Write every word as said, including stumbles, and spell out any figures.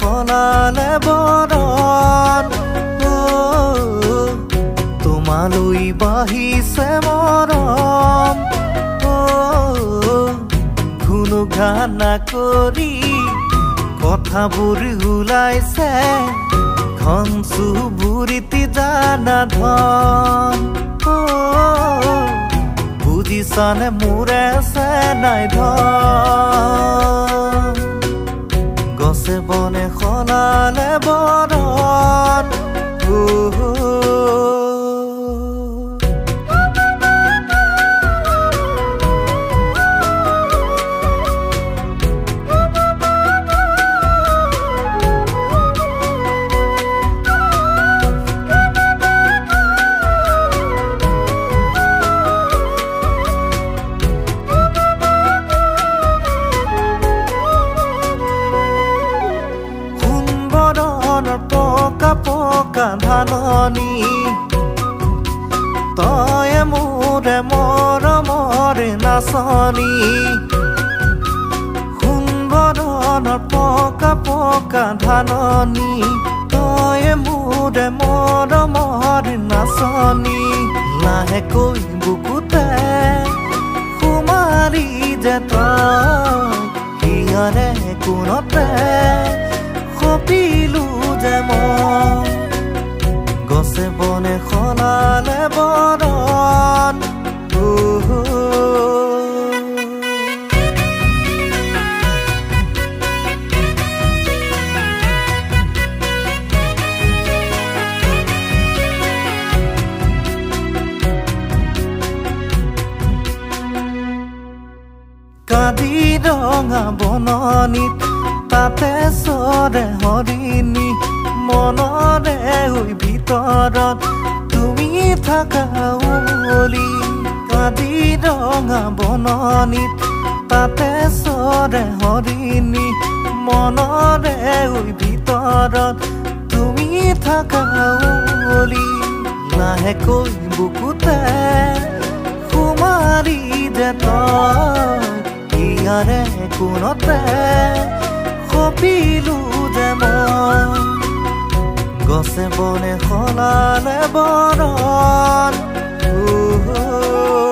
সলালে বৰণ তোমালৈ বাঢ়িছে মৰম গুণগান কৰি কথাবোৰ ওলাইছে ঘন চুবুৰীতি জানা ধন বুজিছানে মোৰে চেনাই ধন গছে বনে সলালে বৰণ পকা ধাননি তই মোৰে মৰমৰে নাচনি সুন্দৰৰ পকা পকা ধাননি তই মোৰে মৰমৰে নাচনি লাহেকৈ বুকুতে সুমাৰি যে তই হিয়াৰে কোনতে সপিলো যে মই গছে বনে সলালে বৰণ কাদি ৰঙা বননিত তাতে চৰে হৰিণী মনৰে হৈ ভিতৰত তুমি থাকা উমলি কাদি ৰঙা বননিত তাতে চৰে হৰিণী মনৰে হৈ ভিতৰত তুমি থাকা উমলি লাহেকৈ বুকুতে সুমাৰি যে তই ইয়াৰে কোনতে সপিলো যে মই গছে বনে সলালে বৰণ